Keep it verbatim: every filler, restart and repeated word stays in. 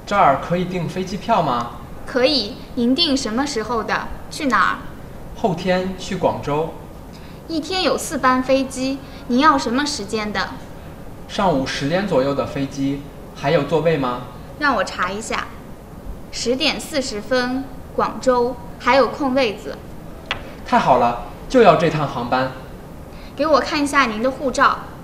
这儿可以订飞机票吗？ 可以，您订什么时候的？去哪儿？ 后天去广州。 一天有四班飞机，您要什么时间的？ 上午十点左右的飞机，还有座位吗？ 让我查一下。十点四十分，广州还有空位子。 太好了，就要这趟航班。 给我看一下您的护照。